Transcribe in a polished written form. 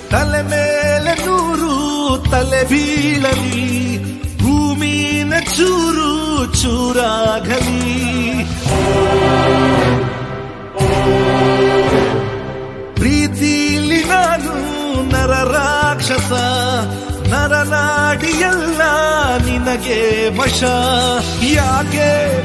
ತಲೆ ಮೇಲೆ ನೂರು ತಲೆ ಬೀಳಲಿ, ಭೂಮಿನ ಚೂರು ಚೂರಾಗಲಿ. ಪ್ರೀತಿಲಿ ನಾನು ನರ ರಾಕ್ಷಸ, ನರನಾಡಿಯಲ್ಲ ನಿನಗೆ ವಶ. ಯಾಕೆ